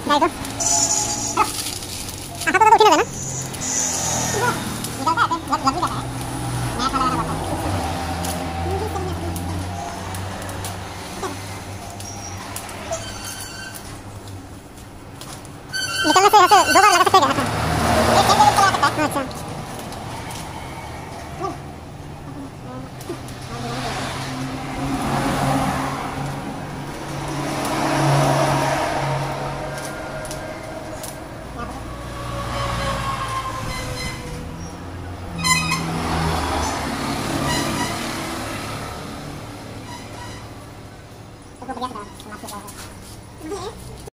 Nah itu. Apa tuh udah na? Nikalta है लग भी जाता है नया खाना बनाना पड़ता है निकलने से ऐसे 2 बार लगा सकते हैं क्या? एक चला सकता है। अच्छा तो बढ़िया था, माफ कर